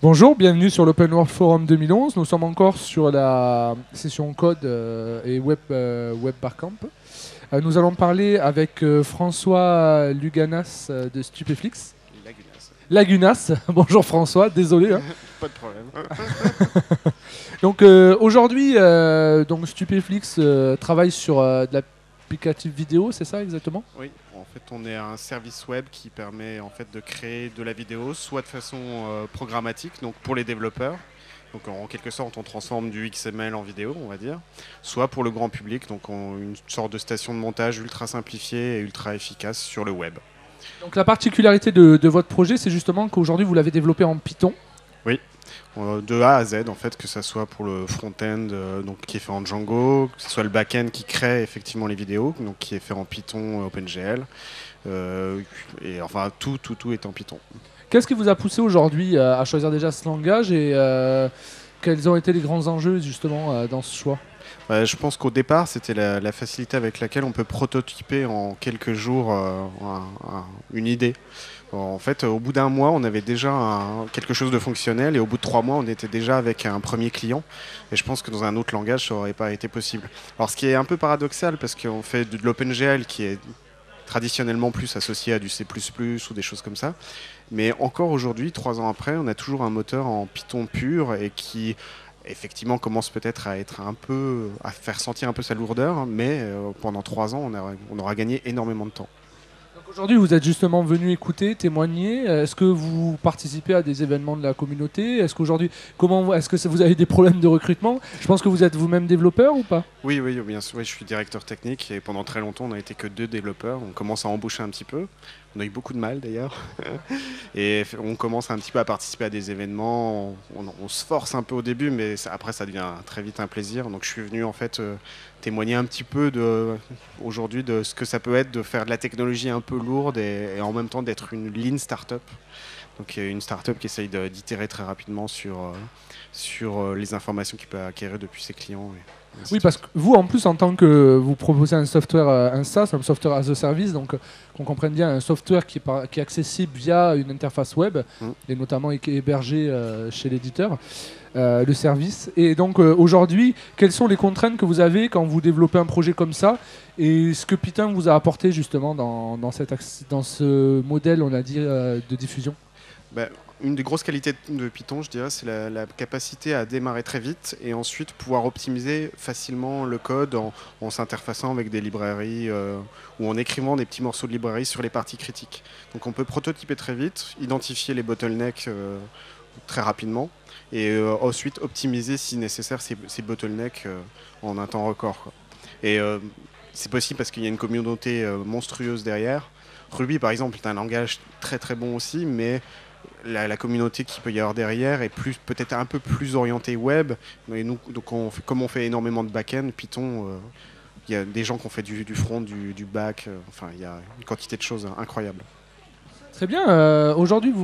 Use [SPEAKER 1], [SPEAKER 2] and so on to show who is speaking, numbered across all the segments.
[SPEAKER 1] Bonjour, bienvenue sur l'Open World Forum 2011. Nous sommes encore sur la session code et web Barcamp. Nous allons parler avec François Luganas de Stupéflix. Lagunas. Bonjour François, désolé.
[SPEAKER 2] Pas de problème.
[SPEAKER 1] Donc aujourd'hui, Stupéflix travaille sur de l'applicatif vidéo, c'est ça exactement?
[SPEAKER 2] Oui, en fait, on est un service web qui permet en fait de créer de la vidéo, soit de façon programmatique, donc pour les développeurs. Donc en quelque sorte, on transforme du XML en vidéo, on va dire, soit pour le grand public, donc une sorte de station de montage ultra simplifiée et ultra efficace sur le web.
[SPEAKER 1] Donc la particularité de votre projet, c'est justement qu'aujourd'hui vous l'avez développé en Python.
[SPEAKER 2] Oui, de A à Z en fait, que ça soit pour le front-end donc qui est fait en Django, que ce soit le back-end qui crée effectivement les vidéos, donc qui est fait en Python OpenGL, et enfin tout est en Python.
[SPEAKER 1] Qu'est-ce qui vous a poussé aujourd'hui à choisir déjà ce langage et quels ont été les grands enjeux justement dans ce choix?
[SPEAKER 2] Je pense qu'au départ, c'était la facilité avec laquelle on peut prototyper en quelques jours une idée. En fait, au bout d'un mois, on avait déjà quelque chose de fonctionnel et au bout de 3 mois, on était déjà avec un premier client. Et je pense que dans un autre langage, ça n'aurait pas été possible. Alors, ce qui est un peu paradoxal, parce qu'on fait de l'OpenGL qui est traditionnellement plus associé à du C++ ou des choses comme ça. Mais encore aujourd'hui, 3 ans après, on a toujours un moteur en Python pur et qui effectivement commence peut-être à faire sentir un peu sa lourdeur, mais pendant 3 ans, on aura gagné énormément de temps.
[SPEAKER 1] Aujourd'hui, vous êtes justement venu écouter, témoigner. Est-ce que vous participez à des événements de la communauté? Est-ce qu'aujourd'hui, est-ce que vous avez des problèmes de recrutement? Je pense que vous êtes vous-même développeur ou pas?
[SPEAKER 2] Oui, bien sûr. Oui, je suis directeur technique et pendant très longtemps, on n'a été que 2 développeurs. On commence à embaucher un petit peu. On a eu beaucoup de mal d'ailleurs. Et on commence un petit peu à participer à des événements. On se force un peu au début, mais après, ça devient très vite un plaisir. Donc, je suis venu en fait témoigner un petit peu aujourd'hui de ce que ça peut être de faire de la technologie un peu lourde et en même temps d'être une lean startup. Donc une startup qui essaye d'itérer très rapidement sur les informations qu'il peut acquérir depuis ses clients.
[SPEAKER 1] Oui, parce que vous, en plus, en tant que vous proposez un software, un SaaS, un software as a service, donc qu'on comprenne bien, un software qui est accessible via une interface web, et notamment hébergé chez l'éditeur, le service. Et donc aujourd'hui, quelles sont les contraintes que vous avez quand vous développez un projet comme ça, et ce que Python vous a apporté justement dans ce modèle, on a dit, de diffusion?
[SPEAKER 2] Une des grosses qualités de Python, je dirais, c'est la capacité à démarrer très vite et ensuite pouvoir optimiser facilement le code en s'interfaçant avec des librairies ou en écrivant des petits morceaux de librairie sur les parties critiques. Donc on peut prototyper très vite, identifier les bottlenecks très rapidement et ensuite optimiser si nécessaire ces bottlenecks en un temps record, quoi. Et c'est possible parce qu'il y a une communauté monstrueuse derrière. Ruby, par exemple, est un langage très très bon aussi, mais la communauté qu'il peut y avoir derrière est peut-être un peu plus orientée web. Et nous, donc comme on fait énormément de back-end, Python, il y a des gens qui ont fait du front, du back. Enfin, il y a une quantité de choses incroyables.
[SPEAKER 1] Très bien. Aujourd'hui,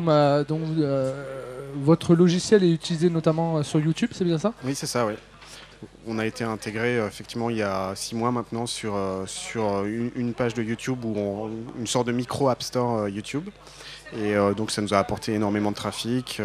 [SPEAKER 1] votre logiciel est utilisé notamment sur YouTube, c'est bien ça?
[SPEAKER 2] Oui, c'est ça, oui. On a été intégré effectivement il y a 6 mois maintenant sur une page de YouTube une sorte de micro App Store YouTube. Et donc ça nous a apporté énormément de trafic.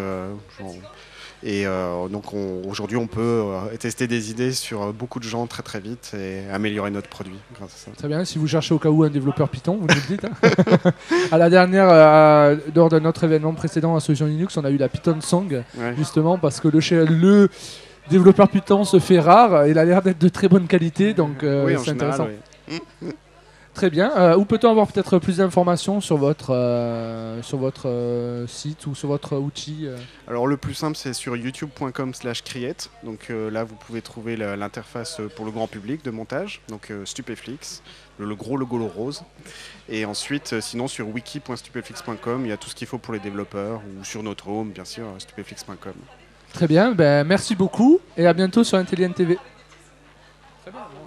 [SPEAKER 2] Donc aujourd'hui on peut tester des idées sur beaucoup de gens très très vite et améliorer notre produit grâce à ça.
[SPEAKER 1] Très bien, si vous cherchez au cas où un développeur Python, vous nous le dites. À la dernière, lors de notre événement précédent à Solution Linux, on a eu la Python Song, justement parce que le développeur Python se fait rare. Il a l'air d'être de très bonne qualité, donc c'est intéressant.
[SPEAKER 2] Oui.
[SPEAKER 1] Très bien. Où peut-on avoir peut-être plus d'informations sur votre site ou sur votre outil?
[SPEAKER 2] Alors le plus simple c'est sur youtube.com/create. Donc là vous pouvez trouver l'interface pour le grand public de montage, donc Stupéflix, le gros logo rose. Et ensuite sinon sur wiki.stupéflix.com il y a tout ce qu'il faut pour les développeurs, ou sur notre home bien sûr, stupéflix.com.
[SPEAKER 1] Très bien, merci beaucoup et à bientôt sur Intelligent TV. Très bien.